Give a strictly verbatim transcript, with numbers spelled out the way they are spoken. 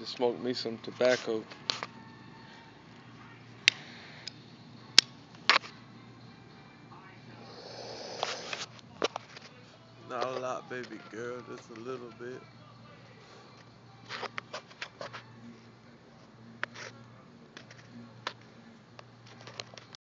smoke me some tobacco. Not a lot, baby girl, just a little bit.